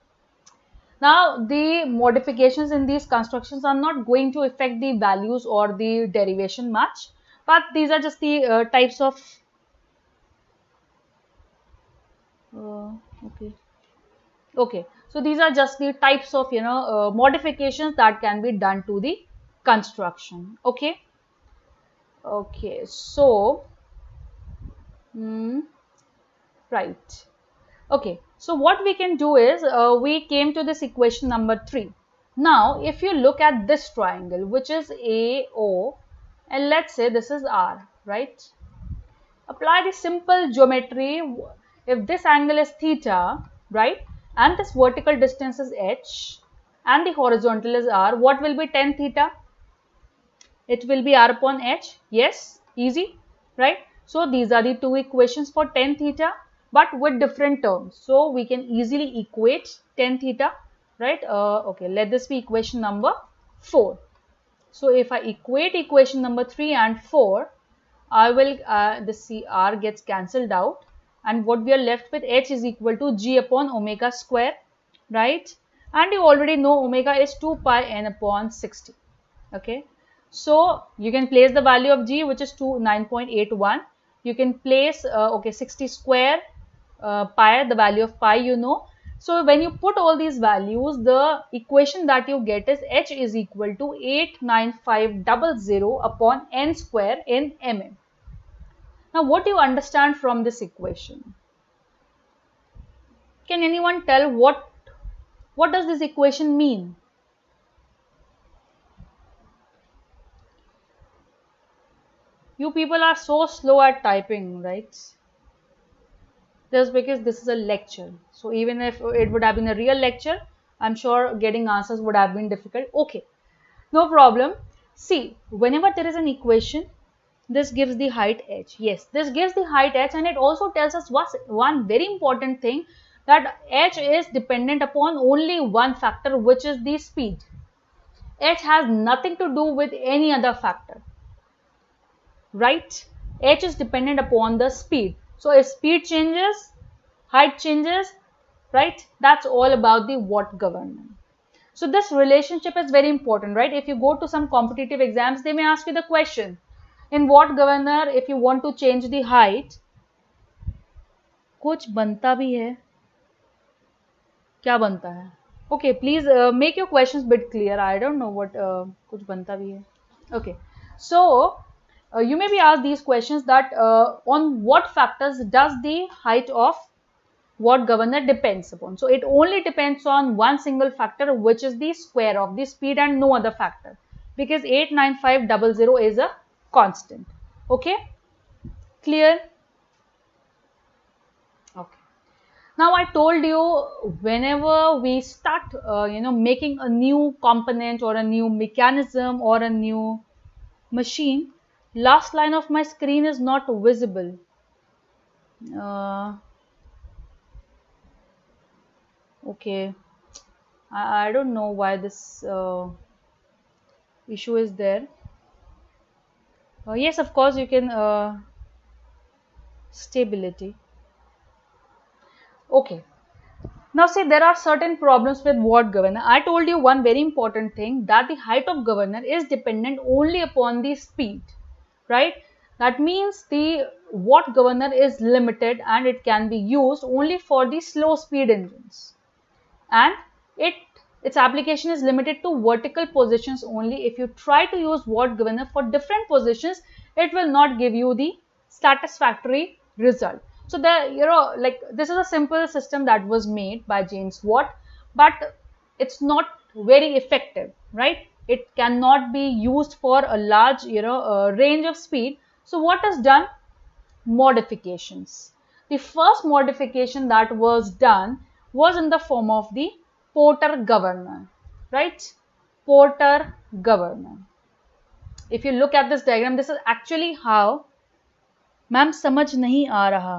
Now, the modifications in these constructions are not going to affect the values or the derivation much, but these are just the uh, types of, uh, okay, okay. So these are just the types of, you know, uh, modifications that can be done to the construction. Okay. Okay. So, hmm, right. Okay. So what we can do is, uh, we came to this equation number three. Now, if you look at this triangle, which is A O, and let's say this is R, right? Apply the simple geometry. If this angle is theta, right, and this vertical distance is h, and the horizontal is r, what will be tan theta? It will be r upon h. Yes, easy, right? So these are the two equations for tan theta, but with different terms. So we can easily equate tan theta, right? Uh, okay, let this be equation number four. So if I equate equation number three and four, I will, uh, the C R gets cancelled out, and what we are left with, h is equal to g upon omega square, right? And you already know omega is two pi n upon sixty. Okay, so you can place the value of g, which is two nine point eight one. You can place uh, okay, sixty square, uh, pi, the value of pi you know. So when you put all these values, the equation that you get is h is equal to eight nine five zero zero upon n square in mm. Now what do you understand from this equation? Can anyone tell what what does this equation mean? You people are so slow at typing, right? Just because this is a lecture. So even if it would have been a real lecture, I'm sure getting answers would have been difficult. Okay, no problem. See, whenever there is an equation, this gives the height h. Yes, this gives the height h, and it also tells us what, one very important thing, that h is dependent upon only one factor, which is the speed. H has nothing to do with any other factor, right? H is dependent upon the speed. So if speed changes, height changes, right? That's all about the Watt governor. So this relationship is very important, right? If you go to some competitive exams, they may ask you the question, in Watt governor, if you want to change the height, कुछ बनता भी है, क्या बनता है? Okay, please uh, make your questions bit clear. I don't know what uh, कुछ बनता भी है. Okay, so uh, you may be asked these questions, that uh, on what factors does the height of Watt governor depends upon. So it only depends on one single factor, which is the square of the speed, and no other factor, because eight nine five zero zero is a constant. Okay, clear? Okay. Now I told you, whenever we start uh, you know making a new component or a new mechanism or a new machine, last line of my screen is not visible. Uh, okay, I, I don't know why this uh, issue is there. Uh, yes, of course you can, uh, stability. Okay. Now see, there are certain problems with Watt governor. I told you one very important thing, that the height of governor is dependent only upon the speed, right? That means the Watt governor is limited, and it can be used only for the slow speed engines, and it its application is limited to vertical positions only. If you try to use Watt governor for different positions, it will not give you the satisfactory result. So the, you know, like, this is a simple system that was made by James Watt, but it's not very effective, right? It cannot be used for a large, you know, uh, range of speed. So what is done? Modifications. The first modification that was done was in the form of the Porter governor, right? Porter governor. If you look at this diagram, this is actually how. Ma'am, समझ नहीं आ रहा.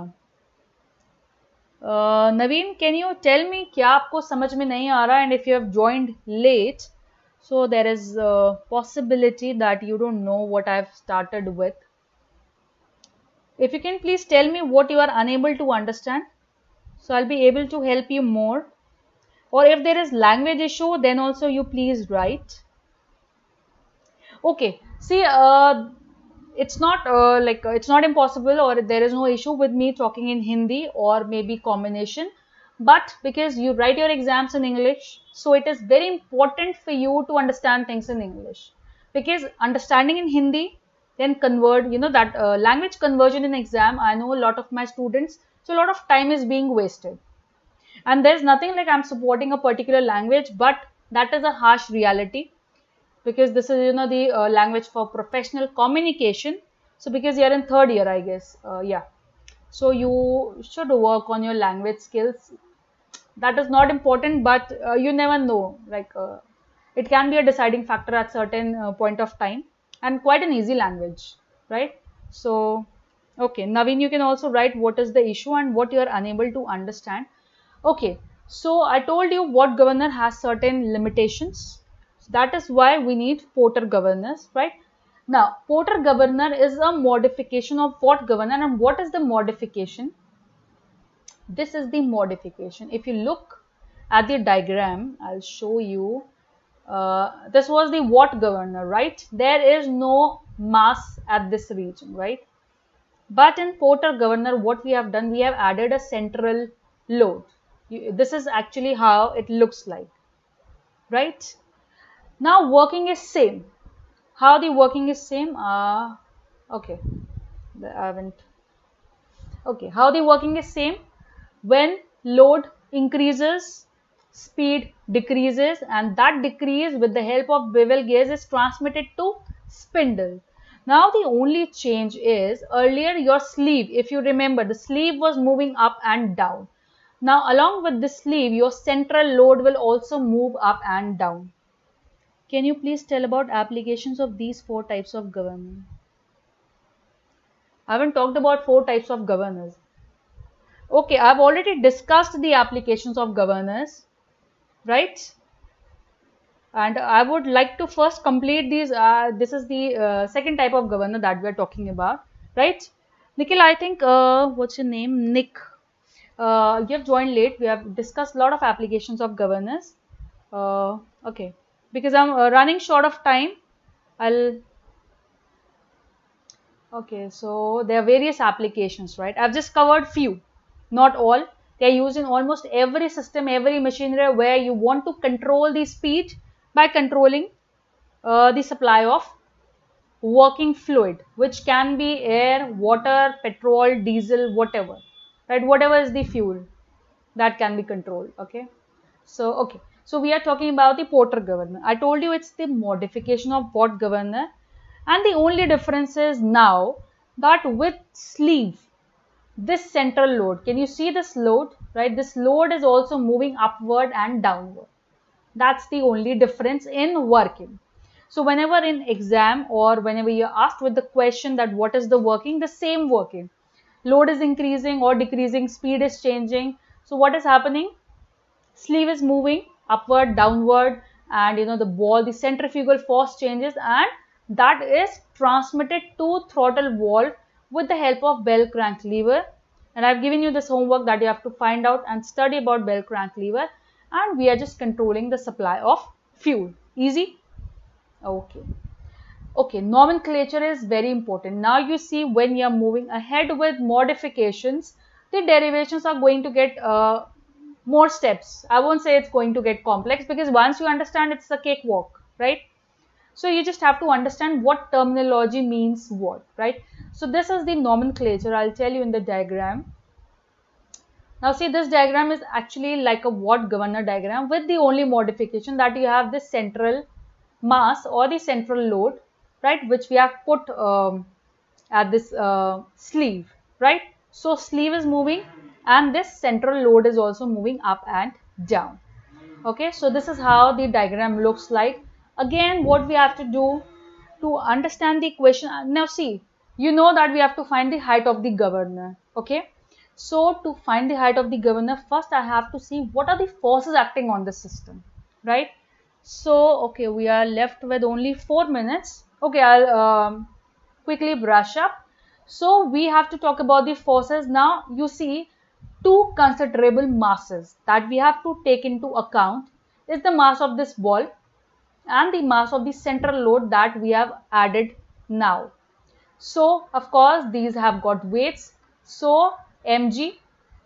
Uh, Naveen, can you tell me क्या आपको समझ में नहीं आ रहा? And if you have joined late, so there is a possibility that you don't know what I've started with. If you can please tell me what you are unable to understand, so I'll be able to help you more. Or if there is language issue, then also you please write. Okay, see, uh, it's not uh, like uh, it's not impossible, or there is no issue with me talking in Hindi or maybe combination, but because you write your exams in English, so it is very important for you to understand things in English, because understanding in Hindi, then convert, you know, that uh, language conversion in exam, I know a lot of my students, so a lot of time is being wasted. And there's nothing like I'm supporting a particular language, but that is a harsh reality, because this is, you know, the uh, language for professional communication. So because you're in third year, I guess, uh, yeah. So you should work on your language skills. That is not important, but uh, you never know, like uh, it can be a deciding factor at certain uh, point of time, and quite an easy language, right? So okay, Naveen, you can also write what is the issue and what you are unable to understand. Okay, so I told you what governor has certain limitations. That is why we need Porter governors, right? Now, Porter governor is a modification of what governor, and what is the modification? This is the modification. If you look at the diagram, I'll show you. Uh, this was the what governor, right? There is no mass at this region, right? But in Porter governor, what we have done, we have added a central load. This is actually how it looks like, right? Now working is same. How the working is same? Uh, okay, I haven't. Okay, how the working is same? When load increases, speed decreases, and that decrease with the help of bevel gauge is transmitted to spindle. Now the only change is, earlier your sleeve, if you remember, the sleeve was moving up and down. Now along with the sleeve, your central load will also move up and down. Can you please tell about applications of these four types of governor? I haven't talked about four types of governors. Okay, I've already discussed the applications of governors, right? And I would like to first complete these. Uh, this is the uh, second type of governor that we are talking about, right? Nikhil, I think, uh, what's your name? Nick. Uh, you have joined late. We have discussed a lot of applications of governors. Uh, okay, because I'm uh, running short of time, I'll. Okay, so there are various applications, right? I've just covered few, not all. They are used in almost every system, every machinery where you want to control the speed by controlling uh, the supply of working fluid, which can be air, water, petrol, diesel, whatever, right? Whatever is the fuel that can be controlled. Okay, so okay, so we are talking about the Porter governor. I told you it's the modification of what governor, and the only difference is now that with sleeve, this central load, can you see this load, right? This load is also moving upward and downward. That's the only difference in working. So whenever in exam or whenever you're asked with the question that what is the working, the same working. Load is increasing or decreasing, speed is changing. So what is happening? Sleeve is moving upward, downward, and you know the ball, the centrifugal force changes, and that is transmitted to throttle valve with the help of bell crank lever. And I've given you this homework that you have to find out and study about bell crank lever, and we are just controlling the supply of fuel. Easy? Okay. Okay, nomenclature is very important. Now you see, when you are moving ahead with modifications, the derivations are going to get uh, more steps. I won't say it's going to get complex, because once you understand, it's a cakewalk, right? So you just have to understand what terminology means what, right? So this is the nomenclature. I'll tell you in the diagram. Now see, this diagram is actually like a what governor diagram, with the only modification that you have this central mass or the central load, right, which we have put um, at this uh, sleeve, right? So sleeve is moving and this central load is also moving up and down. Okay, so this is how the diagram looks like. Again, what we have to do to understand the equation, now see, you know that we have to find the height of the governor. Okay, so to find the height of the governor, first I have to see what are the forces acting on the system, right? So okay, we are left with only four minutes. Okay, I'll um, quickly brush up. So we have to talk about the forces. Now you see, two considerable masses that we have to take into account is the mass of this ball and the mass of the central load that we have added now. So of course these have got weights. So mg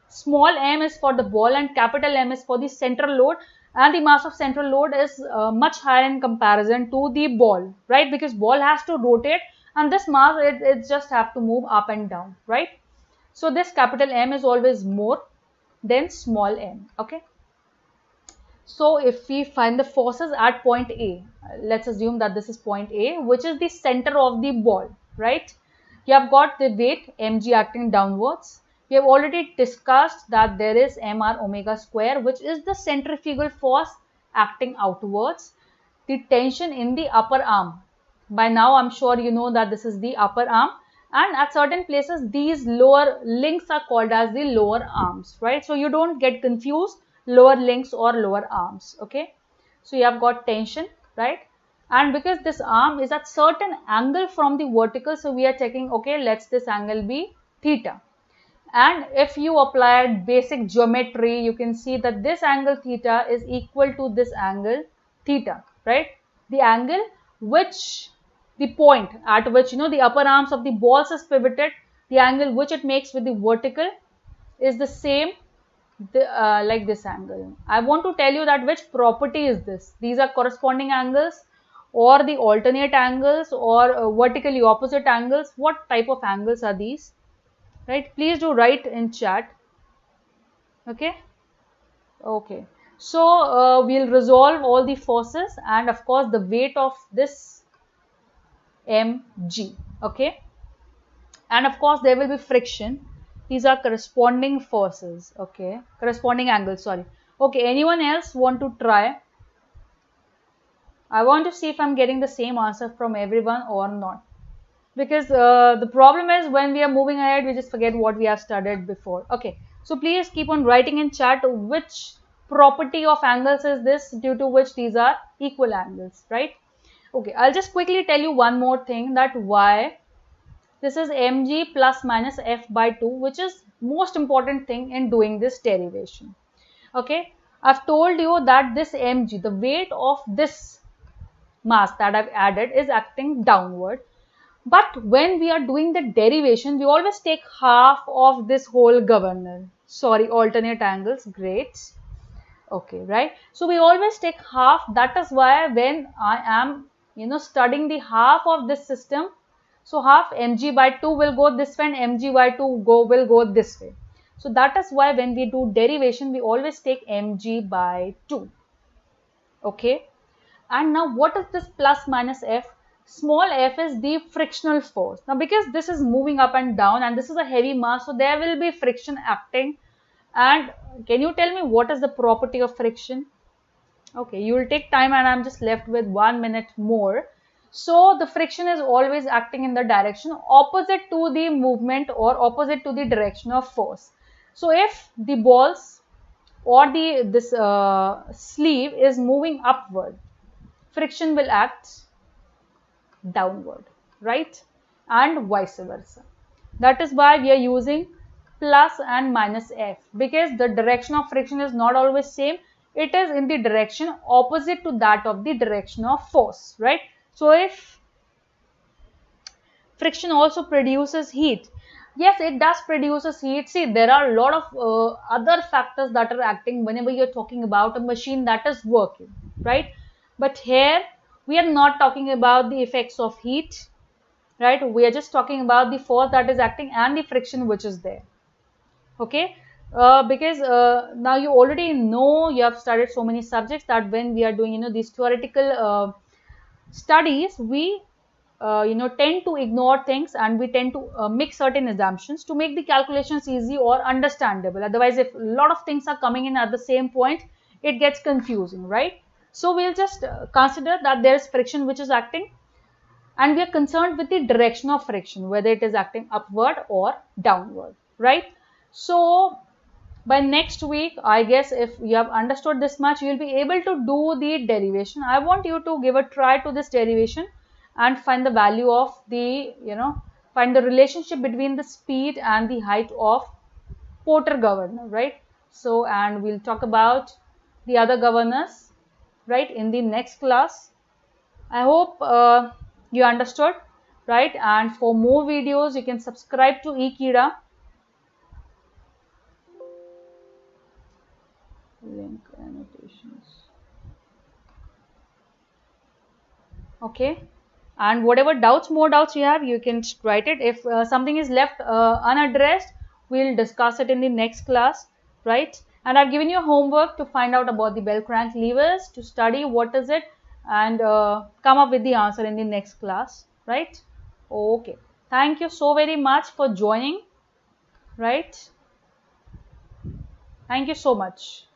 Small m is for the ball and capital M is for the central load, and the mass of central load is uh, much higher in comparison to the ball, right? Because ball has to rotate and this mass, it, it just have to move up and down, right? So this capital M is always more than small m, okay? So if we find the forces at point A, let's assume that this is point A, which is the center of the ball, right? You have got the weight mg acting downwards. We have already discussed that there is mr omega square, which is the centrifugal force acting outwards. The tension in the upper arm. By now, I'm sure you know that this is the upper arm, and at certain places, these lower links are called as the lower arms, right? So you don't get confused, lower links or lower arms, okay? So you have got tension, right? And because this arm is at certain angle from the vertical, so we are checking, okay, let's this angle be theta. And if you apply basic geometry, you can see that this angle theta is equal to this angle theta, right? The angle which the point at which, you know, the upper arms of the balls is pivoted, the angle which it makes with the vertical is the same the, uh, like this angle. I want to tell you that which property is this. These are corresponding angles or the alternate angles or uh, vertically opposite angles. What type of angles are these? Right? Please do write in chat. Okay. Okay. So uh, we'll resolve all the forces and of course the weight of this mg. Okay. And of course there will be friction. These are corresponding forces, okay, corresponding angles, sorry. Okay, anyone else want to try? I want to see if I'm getting the same answer from everyone or not. Because uh, the problem is when we are moving ahead, we just forget what we have studied before. Okay, so please keep on writing in chat which property of angles is this due to which these are equal angles, right? Okay, I'll just quickly tell you one more thing, that why this is mg plus minus f by two, which is most important thing in doing this derivation. Okay, I've told you that this mg, the weight of this mass that I've added, is acting downward. But when we are doing the derivation, we always take half of this whole governor. Sorry, alternate angles, great. Okay, right? So we always take half. That is why when I am, you know, studying the half of this system, so half mg by two will go this way and mg by two go will go this way. So that is why when we do derivation, we always take mg by two. Okay. And now what is this plus minus f? Small f is the frictional force. Now because this is moving up and down and this is a heavy mass, so there will be friction acting. And can you tell me what is the property of friction? Okay, you will take time and I'm just left with one minute more. So the friction is always acting in the direction opposite to the movement or opposite to the direction of force. So if the balls or the this uh, sleeve is moving upward, friction will act downward, right? And vice versa. That is why we are using plus and minus f, because the direction of friction is not always same. It is in the direction opposite to that of the direction of force, right? So if friction also produces heat, yes, it does produces heat. See, there are a lot of uh, other factors that are acting whenever you're talking about a machine that is working, right? But here we are not talking about the effects of heat, right? We are just talking about the force that is acting and the friction which is there. Okay, uh, because uh, now you already know, you have studied so many subjects that when we are doing, you know, these theoretical uh, studies, we uh, you know tend to ignore things and we tend to uh, make certain assumptions to make the calculations easy or understandable. Otherwise, if a lot of things are coming in at the same point, it gets confusing, right? So we'll just uh, consider that there is friction which is acting, and we are concerned with the direction of friction, whether it is acting upward or downward, right? So by next week, I guess if you have understood this much, you will be able to do the derivation. I want you to give a try to this derivation and find the value of the, you know, find the relationship between the speed and the height of Porter governor, right? So, and we'll talk about the other governors, right, in the next class. I hope uh, you understood, right? And for more videos, you can subscribe to eKeeda. link annotations. Okay, and whatever doubts, more doubts you have, you can write it. If uh, something is left uh, unaddressed, we'll discuss it in the next class, right? And I've given you homework to find out about the bell crank levers, to study what is it, and uh, come up with the answer in the next class, right? Okay, thank you so very much for joining, right? Thank you so much.